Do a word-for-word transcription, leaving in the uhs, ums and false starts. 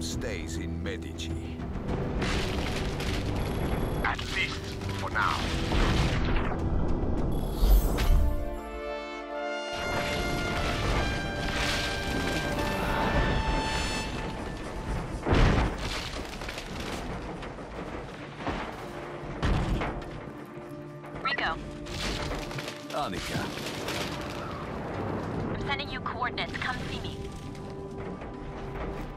stays in Medici. At least for now. Rico, Annika. I'm sending you coordinates. Come see me.